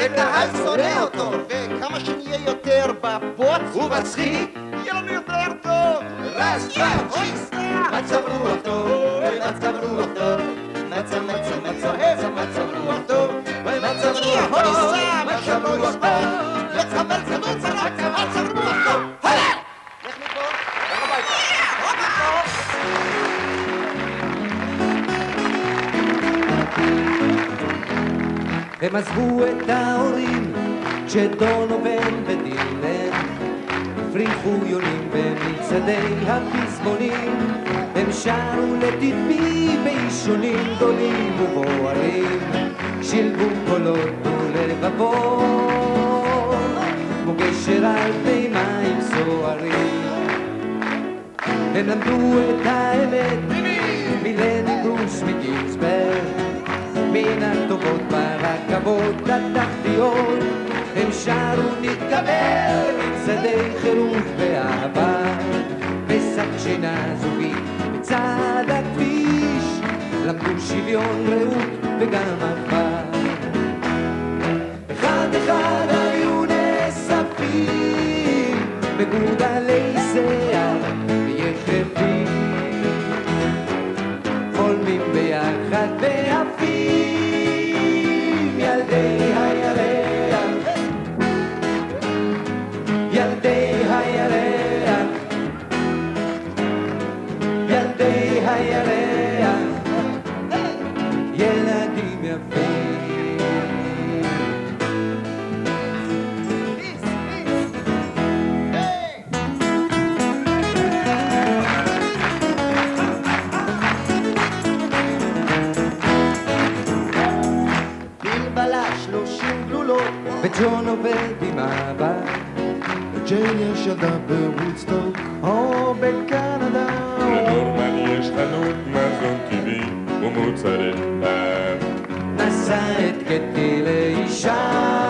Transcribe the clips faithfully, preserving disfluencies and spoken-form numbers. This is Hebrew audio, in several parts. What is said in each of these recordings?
וקהל שונא אותו, וכמה שנהיה יותר בבוץ ומצחיק, יהיה לנו יותר טוב. רספאץ', מצב רוח טוב, מצב רוח טוב, מצב מצב מצב מצב מצב רוח טוב, מצב רוח טוב, מצב רוח טוב, לצמר צדות צרק, מצב רוח טוב. הלאה! לך מפה, לך הביתה. עוד הם עזבו את ההורים כשדונובן ודילן הפריחו יונים במצעדי הפזמונים, הם שרו לתדמי באישונים גדולים ובוערים, שילבו קולות ולבבות כמו גשר על פני מים סוערים. הם למדו את האמת מלני ברוס מגינסברג, מן הטובות ברכבות התחתיות, הם שרו נתקבל מצעדי חירות ואהבה, פסק שינה זוגית בצד הכביש, למדו שוויון רעות וגם אהבה. אחד אחד היו נאספים מגודלי שיער ויחפים, חולמים ביחד ועפים ילדי הירח, ילדי הירח, ילדי הירח, ילדים יפים. וג'ון עובד עם אבא, וג'יי יש ילדה בוודסטוק או בקנדה, לדורמן יש חנות מזון טבעי ומוצרי טעם, נשא את קטי לאישה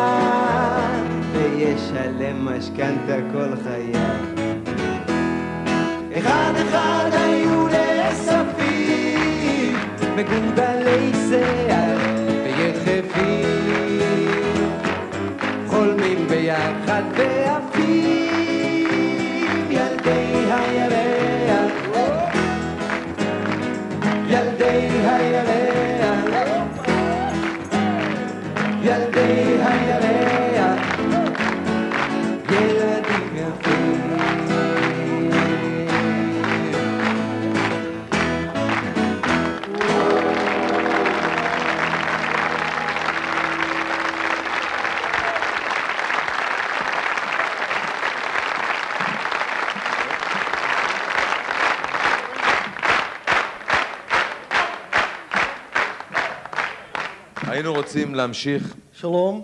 וישלם משכנתה כל חייו. אחד אחד היו נאספים מגודלי שיער ויחפים, חולמים ביחד ועפים ילדי הירח, ילדי הירח, ילדי הירח, ילדים יפים. היינו רוצים להמשיך. שלום,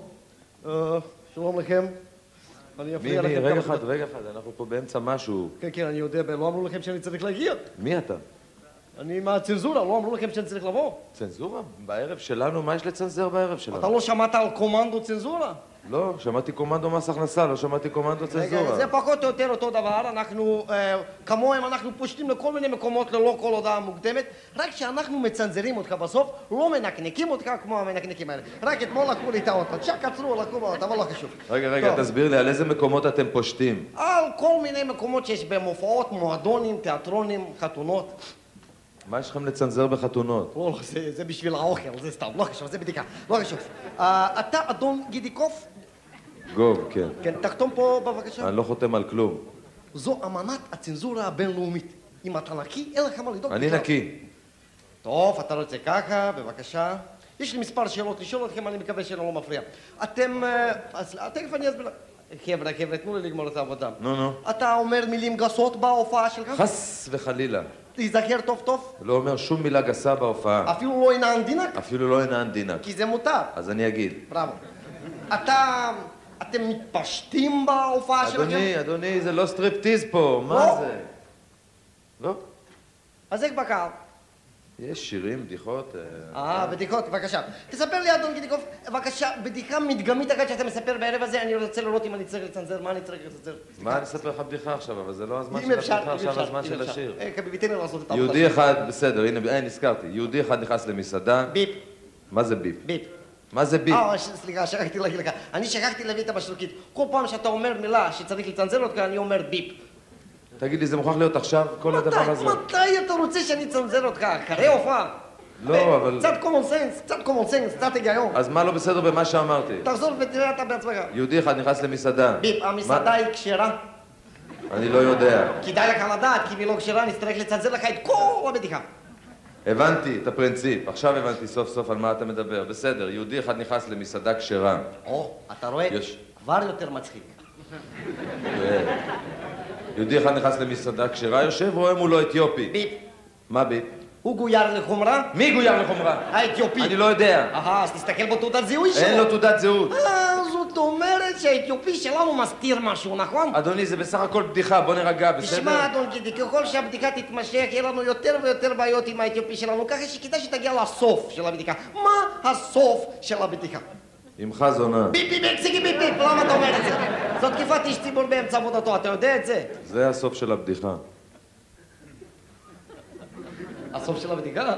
שלום לכם. אני אפריע לכם. רגע אחד, רגע אחד, אנחנו פה באמצע משהו. כן, כן, אני יודע, לא אמרו לכם שאני צריך להגיע. מי אתה? אני מהצנזורה, לא אמרו לכם שאני צריך לבוא. צנזורה? בערב שלנו? מה יש לצנזר בערב שלנו? אתה לא שמעת על קומנדו צנזורה? לא, שמעתי קומנדו מס הכנסה, לא שמעתי קומנדו צנזורה. רגע, זה פחות או יותר אותו דבר, אנחנו, כמוהם אנחנו פושטים לכל מיני מקומות ללא כל הודעה מוקדמת, רק שאנחנו מצנזרים אותך בסוף, לא מנקנקים אותך כמו המנקנקים האלה. רק אתמול לקחו לי את האוטו, צ'ק עצרו, לקחו באוטו, אבל לא חשוב. רגע, רגע, תסביר לי, על איזה מקומות אתם פושטים? על כל מיני מקומות שיש במופעות, מועדונים, תיאטרונים, חתונות. מה יש לכם לצנזר בחתונות? לא, זה, זה בשביל האוכל, זה סתם, לא חשוב, זה בדיקה, לא חשוב. Uh, אתה אדון גידיקוף? גוב, כן. כן, תחתום פה בבקשה. אני לא חותם על כלום. זו אמנת הצנזורה הבינלאומית. אם אתה נקי, אין לך מה לדאוג. אני נקי. טוב, אתה רוצה ככה, בבקשה. יש לי מספר שאלות לשאול אתכם, אני מקווה שאני לא מפריע. אתם... אז תכף אני אסביר... חבר'ה, חבר'ה, תנו לי לגמור את העבודה. נו, נו. אתה אומר מילים גסות בהופעה שלך? חס וחלילה. תיזכר טוב טוב. לא אומר שום מילה גסה בהופעה. אפילו לא אינן דינק? אפילו לא אינן דינק. כי זה מותר. אז אני אגיד. בראבו. אתה... אתם מתפשטים בהופעה שלכם? אדוני, אדוני, זה לא סטריפטיז פה, מה לא? זה? לא. אז איך בקר? יש שירים, בדיחות... אה, בדיחות, בבקשה. תספר לי, אדון גידיקוף, בבקשה, בדיחה מדגמית אחת שאתה מספר בערב הזה, אני רוצה לראות אם אני צריך לצנזר, מה אני צריך לצנזר? מה, אני אספר לך בדיחה עכשיו, אבל זה לא הזמן אם של אפשר, הבדיחה, אם עכשיו אפשר, הזמן אם של אפשר. השיר. אה, תן לי לעשות את העבודה. יהודי אחד, בסדר, הנה, נזכרתי. יהודי אחד נכנס למסעדה. ביפ. מה זה ביפ? ביפ. מה זה ביפ? אה, ש- סליחה, שכחתי להגיד לך. אני שכחתי להביא את המשרוקית. כל פעם שאתה אומר מילה שצריך לצנזר אותך, אני אומר ביפ. תגיד לי, זה מוכרח להיות עכשיו, כל הדבר הזה? מתי, מתי אתה רוצה שאני אצנזר אותך? אחרי הופעה? לא, אבל... קצת common sense, קצת common sense, קצת היגיון. אז מה לא בסדר במה שאמרתי? תחזור ותראה אתה בעצמך. יהודי אחד נכנס למסעדה. ביפ, המסעדה מה? היא כשרה. אני לא יודע. כדאי לך לדעת, כי אם היא לא כשרה, נצטרך לצנזר לך את כל הבדיחה. הבנתי את הפרינציפ, עכשיו הבנתי סוף סוף על מה אתה מדבר. בסדר, יהודי אחד נכנס למסעדה כשרה. או, אתה רואה? יש. כבר יותר מצחיק. יהודי אחד נכנס למסעדה כשרה, יושב, רואה מולו אתיופי. ביפ, מה ביפ? הוא גויר לחומרה? מי גויר לחומרה? האתיופי. אני לא יודע. אהה, אז תסתכל בתעודת זיהוי שלו. אין לו תעודת זהות. אה, זאת אומרת שהאתיופי שלנו מסתיר משהו, נכון? אדוני, זה בסך הכל בדיחה, בוא נירגע, בסדר? תשמע, אדון גידי, ככל שהבדיקה תתמשך, יהיה לנו יותר ויותר בעיות עם האתיופי שלנו, ככה שכדאי שתגיע לסוף של הבדיקה. מה הסוף של הבדיקה? עמך זונה. ביפ ביפ ביפ סיגי ביפ ביפ, למה אתה אומר את זה? זאת תקיפת איש ציבור באמצע עבודתו, אתה יודע את זה? זה הסוף של הבדיחה. הסוף של הבדיקה?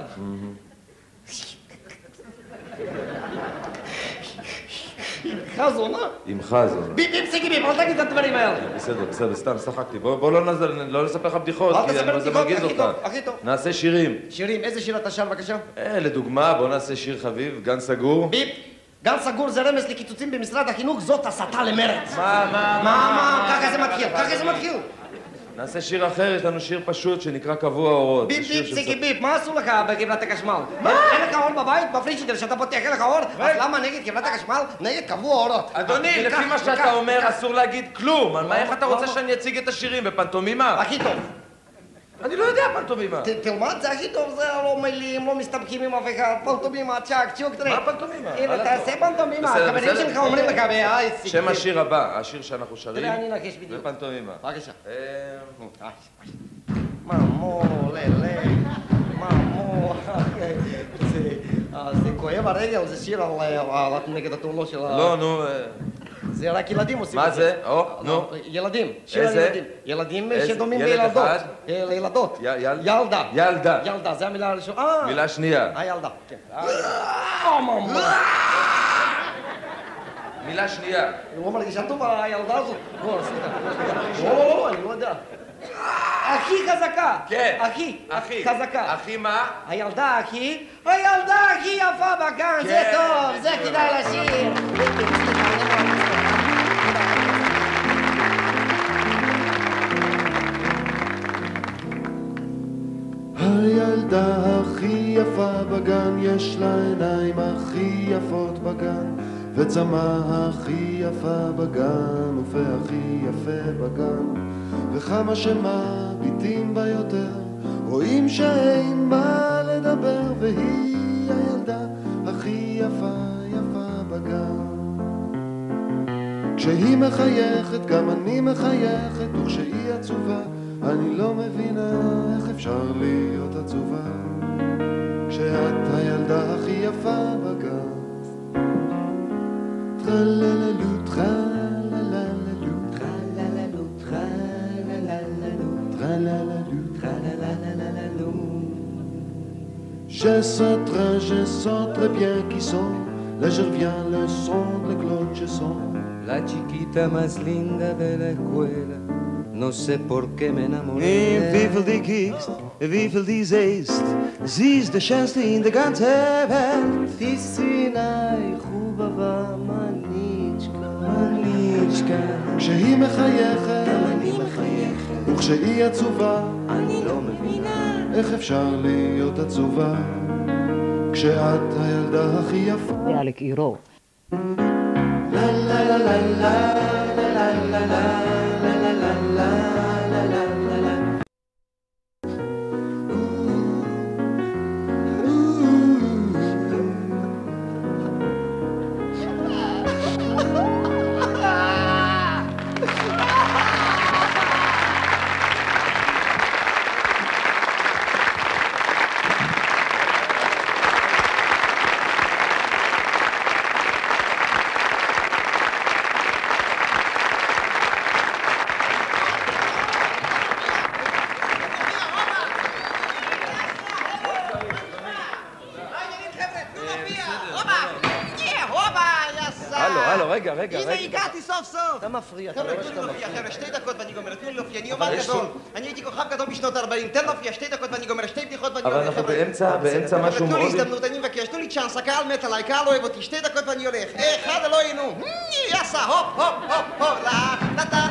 עמך זונה? עמך זונה. ביפ ביפ סיגי ביפ, אל תגיד את הדברים האלה. בסדר, בסדר, סתם, שחקתי. בוא בוא לא נזל- לא נספר לך בדיחות, אל כי תספר זה בדיחות, מרגיז הכי אותך. טוב, הכי טוב. נעשה שירים. שירים, איזה שיר אתה שר בבקשה? אה, לדוגמה, בוא נעשה שיר חביב, גן סגור. ביפ, גן סגור זה רמז לקיצוצים במשרד החינוך, זאת הסתה למרץ. מה, מה, מה, מה, ככה זה מתחיל, ככה זה מתחיל. נעשה שיר אחר, יש לנו שיר פשוט שנקרא קבוע אורות. ביפ שיר ביפ של סיגי ס- ביפ, מה עשו לך בגברת החשמל? אין לך אור בבית? בפריג'ידר שאתה פותח אין לך אור? אז למה נגד גברת החשמל? נגד קבוע אורות. אדוני, וכך, לפי מה וכך, שאתה אומר, וכך. אסור להגיד כלום. על מה, איך אתה לא, רוצה לא. שאני אציג את השירים? בפנטומימה? הכי טוב. אני לא יודע פנטומימה. ת- תלמד, זה הכי טוב, זה לא מילים, לא מסתבכים עם אף אחד, פנטומימה, צ'אק, צ'וק, תראה. מה פנטומימה? הנה, הלאה, תעשה פנטומימה, בסדר, החברים בסדר. שלך אומרים לך, אה, סיגי שם ביפ. השיר הבא, השיר שאנחנו שרים, תראה, אני אנחש בדיוק. ופנטומימה. בבקשה. אה, ממו, ללה, ממו, זה, אה, זה כואב הרגל, זה שיר על, אה, על נגד התאונות של ה... לא, נו, אה, זה רק ילדים עושים מה את זה? או, נו. ילדים, שיר על איזה? ילדים. ילדים איזה? שדומים ילד לילדות. אחד? אה, לילדות. י- יל- ילדה. ילדה. ילדה, זה המילה הראשונה. אה, מילה שנייה. הילדה, כן. אה, ממו. מילה שנייה. היא לא מרגישה טובה, הילדה הזאת. לא, סליחה. לא, לא, לא, אני לא יודע. הכי חזקה. כן. הכי. אחי. חזקה. אחי מה? הילדה הכי, הילדה הכי יפה בגן, זה כן. טוב, זה כדאי לשיר. הילדה הכי יפה בגן, יש לה עיניים הכי יפות בגן, וצמא הכי יפה בגן, ופה הכי יפה בגן, וכמה שמביטים בה יותר, רואים שאין מה לדבר, והיא הילדה הכי יפה יפה בגן. כשהיא מחייכת גם אני מחייכת, וכשהיא עצובה אני לא מבינה איך אפשר להיות עצובה, כשאת הילדה הכי יפה בגן. טרלללו טרלללו טרלללו טרלללו טרלללו טרלללו. Je sais très, je sens très bien qui sont les je reviens le son de Claude Chesson. La chiquita más linda de la escuela, no sé por qué me enamoré. En wieviel die kiekst, en wieviel die zeest, sie ist de schönste in de ganze Welt. Tissinai חובבה מניצ'קה, מניצ'קה. כשהיא מחייכת גם אני מחייכת, וכשהיא עצובה אני לא מבינה. איך אפשר להיות עצובה כשאת הילדה הכי יפה. ביאליק עירו. לה לה לה לה לה לה לה לה לה לה לה הלו, רגע, רגע, הנה רגע. הגעתי סוף סוף! אתה מפריע, אתה חבר'ה, רואה תנו לי שאתה להופיע, מפריע. חבר'ה, שתי דקות ואני גומר, תנו לי להופיע, אני אומן גדול. אני הייתי כוכב גדול בשנות ה-ארבעים, תן להופיע, שתי דקות ואני גומר, שתי בדיחות ואני אבל הולך, אנחנו חבר'ה. באמצע, באמצע משהו תנו לי מאוד... הזדמנות, אני מבקש, תנו לי צ'אנס, הקהל מת עליי, קהל אוהב אותי, שתי דקות ואני הולך. אחד, אלוהי, נו. יאסה, הופ, הופ, הופ, הופ, לה, לה, לה,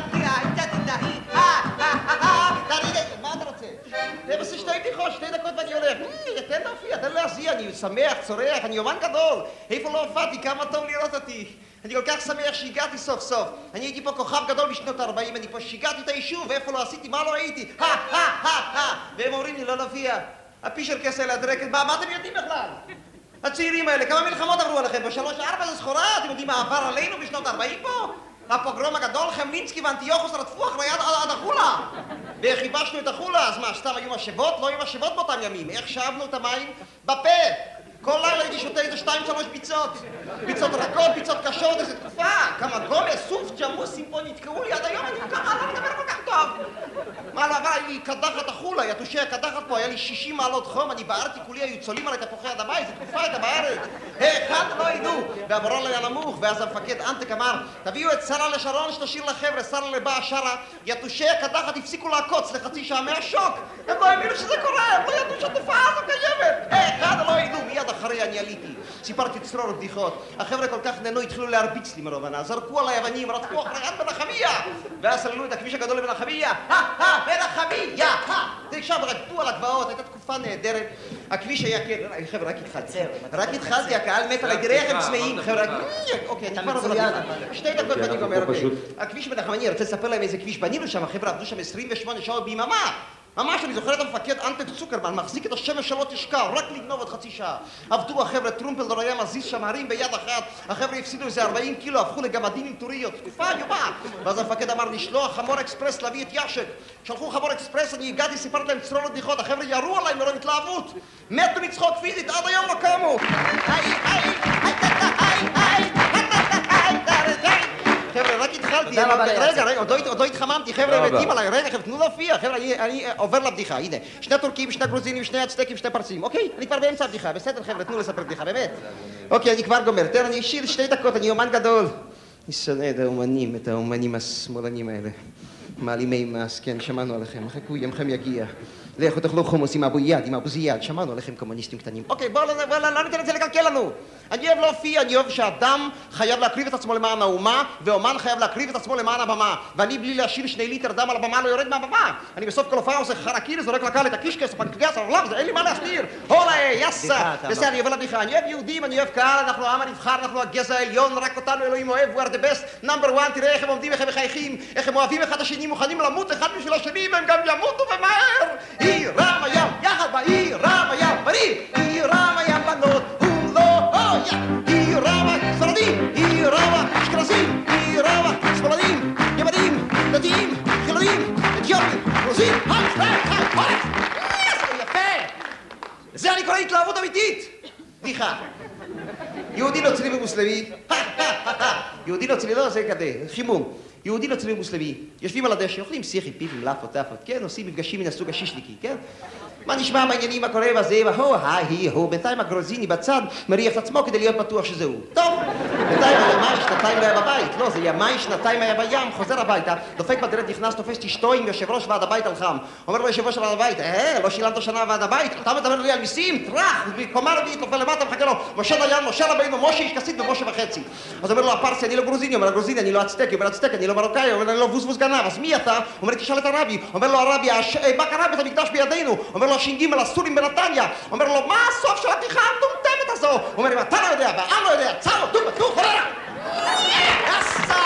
מה אתה רוצה? זה עושה שתי בדיחות, שתי דקות ואני הולך. תן להופיע, תן להזיע, אני שמח, צורח, אני אומן גדול. איפה לא הופעתי? כמה טוב לראות אותי. אני כל כך שמח שהגעתי סוף סוף. אני הייתי פה כוכב גדול בשנות ה-ארבעים, אני פה שיגעתי את היישוב, ואיפה לא עשיתי, מה לא הייתי? הא, הא, הא, הא. והם אומרים לי לא להופיע. הפישר כסל הדרקת, מה, מה אתם יודעים בכלל? הצעירים האלה, כמה מלחמות עברו עליכם? בשלוש ארבע זה סחורה, אתם יודעים מה עבר עלינו בשנות ה-ארבעים פה? הפוגרום הגדול, חמלינסקי ואנטיוכוס רדפו אחרי עד, עד החולה. ואיך ייבשנו את החולה, אז מה, סתם היו משאבות? לא היו משאבות באותם ימים. איך שאבנו את המים? בפה. כל לילה הייתי שותה איזה שתיים שלוש ביצות. ביצות רכות, ביצות קשות, איזה תקופה. כמה גומס, סוף, ג'מוסים פה נתקעו לי עד היום, אני ככה לא מדבר כל כך טוב. מה לא עבר, היה לי קדחת החולה, יתושי הקדחת פה, היה לי שישים מעלות חום, אני בערתי כולי, היו צולים עלי תפוחי אדמה, איזה תקופה הייתה בארץ. אחד לא ידעו. והמורל היה נמוך, ואז המפקד אנטק אמר, תביאו את שרה לשרון שתשאיר לחבר'ה, שרה לבאה שרה, יתושי הקדחת הפסיקו לעקוץ לחצי שעה מהשוק. הם לא האמינו שזה קורה, הם לא ידעו שהתופעה הזו קיימת. אחד לא ידעו, מיד אחרי אני עליתי. סיפרתי צרור בדיחות. החבר'ה כל כך נהנו, התחילו להרביץ לי מרובנה, זרקו עליי אבנים, רדפו אחרי עד בנחמיה. ואז סללו את הכביש הגדול לבנחמיה. הא, הא, בנחמיה, הא. עכשיו רקדו על הגבעות, הייתה תקופה נהדרת. הכביש היה כן, חבר'ה, רק התחלתי. רק התחלתי, הקהל מת עליי, תראה איך הם צמאים, חבר'ה. אוקיי, אני כבר עובר לבדיחה. שתי דקות ואני גומר, אוקיי. הכביש בנחמיה, אני רוצה לספר להם איזה כביש בנינו שם, החבר'ה עבדו שם עשרים ושמונה שעות ביממה. ממש, אני זוכר את המפקד אנטק צוקרמן, מחזיק את השמש שלא תשקע, רק לגנוב עוד חצי שעה. עבדו החבר'ה, טרומפלדור היה מזיז שם הרים ביד אחת, החבר'ה הפסידו איזה ארבעים קילו, הפכו לגמדים עם טוריות, תקופה איומה. ואז המפקד אמר, נשלוח חמור אקספרס להביא את ישק. שלחו חמור אקספרס, אני הגעתי, סיפרתי להם צרור בדיחות, החבר'ה ירו עליי מרוב התלהבות. מתו מצחוק פיזית, עד היום לא קמו. חבר'ה, רק התחלתי, רגע, רגע, עוד לא התחממתי, חבר'ה, מתים עליי, רגע, חבר'ה, תנו להופיע, חבר'ה, אני עובר לבדיחה, הנה, שני טורקים, שני גרוזינים, שני הצטקים, שני פרסים, אוקיי? אני כבר באמצע הבדיחה, בסדר, חבר'ה, תנו לספר בדיחה, באמת. אוקיי, אני כבר גומר, תראה, אני שיר שתי דקות, אני אומן גדול. אני שונא את האומנים, את האומנים השמאלנים האלה. מעלימי מס, כן, שמענו עליכם, חכו, ימכם יגיע. לכו תאכלו חומוס עם אבו יד, עם אבו זיאד, שמענו עליכם קומוניסטים קטנים. אוקיי, בואו לא ניתן את זה לקלקל לנו. אני אוהב להופיע, אני אוהב שאדם חייב להקריב את עצמו למען האומה, ואומן חייב להקריב את עצמו למען הבמה. ואני בלי להשאיר שני ליטר דם על הבמה לא יורד מהבמה. אני בסוף כל הופעה עושה חרקירי, זורק לקהל את הקישקס, הפנקגס, העולם, אין לי מה להסתיר. הולה, יאסה. בסדר, אני עובר לבדיחה. אני אוהב יהודים, אני אוהב קהל, אנחנו העם הנבחר, אנחנו הגזע העליון, רק אותנו אלוהים אוהב, we are the best, number one, תראה איך הם עומדים, איך הם מחייכים, איך הם אוהבים אחד השני, מוכנים למות אחד בשביל השני, והם גם ימותו ומהר. עיר רם הים, יחד בעיר רם הים, בנים, עיר רם הים בנות, הוא לא אויה. עיר רם ספרדים, עיר רם אשכנזים, עיר רם שמאלנים, ימנים, דתיים, חילונים, אתיופים, רוסים, היי, היי, היי, היי, יפה. לזה אני קורא התלהבות אמיתית. בדיחה. יהודי נוצרי ומוסלמי, יהודי נוצרי, לא, זה כזה, חימום. יהודי נוצרי ומוסלמי, יושבים על הדשא, אוכלים שיח עם פיו, עם לאפות, טאפות, כן, עושים מפגשים מן הסוג השישליקי, כן? מה נשמע מהעניינים, מה קורה בזה, והו, היי, הו, בינתיים הגרוזיני בצד מריח את עצמו כדי להיות בטוח שזה הוא. טוב, בינתיים הימאי שנתיים לא היה בבית, לא, זה ימאי שנתיים היה בים, חוזר הביתה, דופק בדלת, נכנס, תופס את אשתו עם יושב ראש ועד הבית על חם. אומר לו יושב ראש ועד הבית, אה, לא שילמת שנה ועד הבית, אתה מדבר לי על מיסים? טרח, בקומה רביעית, נופל למטה, מחכה לו, משה דיין, משה רבינו, משה איש כסית ומשה וחצי. אז אומר לו הפרסי, אני לא גרוזיני, אומר הגרוזיני, אני לא אצטקי, אומר אצטקי, אני לא מרוקאי, אומר אני לא בוזבוז גנב, אז מי אתה? אומר תשאל את הרבי, אומר לו הרבי, מה קרה בית המקדש בידינו? אומר לו הש"ג הסורים בנתניה, אומר לו מה הסוף של הבדיחה המטומטמת הזו? אומר אם אתה לא יודע והעם לא יודע, צאו, דו בטלו, חולרה! יאסה!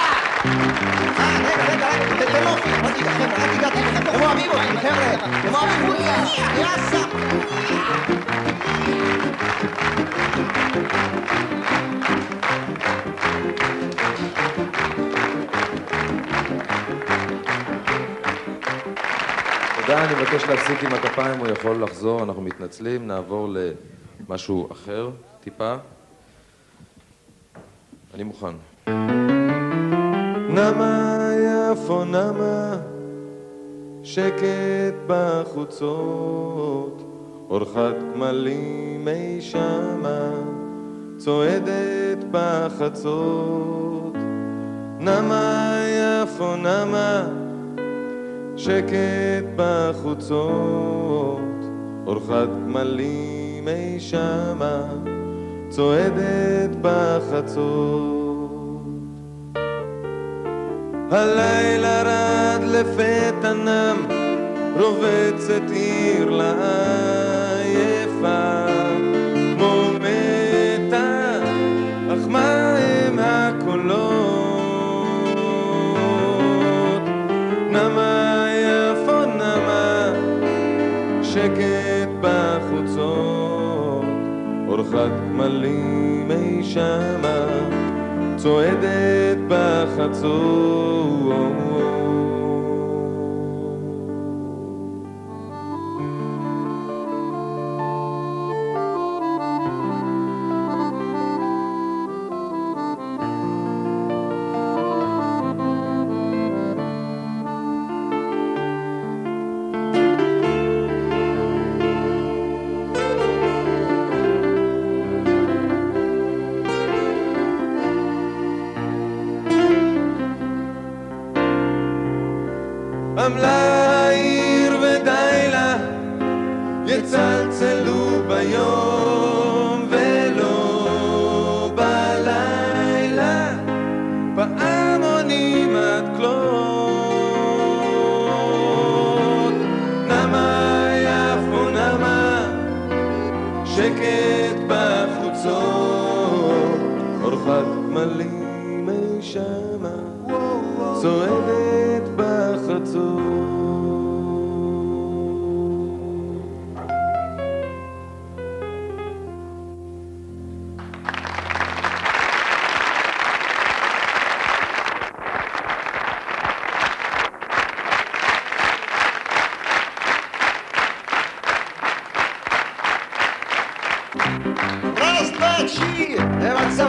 אה, רגע, רגע, רגע, תן לו, אל תיגע, חבר'ה, אל תיגעתי, הם אוהבים אותי, חבר'ה, הם אוהבים אותי, יאסה! תודה, אני מבקש להפסיק עם הכפיים, הוא יכול לחזור, אנחנו מתנצלים, נעבור למשהו אחר, טיפה. אני מוכן. נמה יפו נמה, שקט בחוצות, אורחת גמלים אי שמה, צועדת בחצות. נמה יפו נמה, שקט בחוצות, אורחת גמלים אי שמה, צועדת בחצות. הלילה רד לפתע נם, רובצת עיר לעייפה, כמו מתה, אך מה הם הקולות? נמה יפו נמה, שקט בחוצות, אורחת גמלים אי שמה, צועדת בחצות. עמלה העיר ודי לה, יצלצלו ביום ולא בלילה, פעמונים עד כלות. נמה יפו נמה, שקט בחוצות, אורחת גמלים אי שמה, צועדת בחצות. Раз, два, три,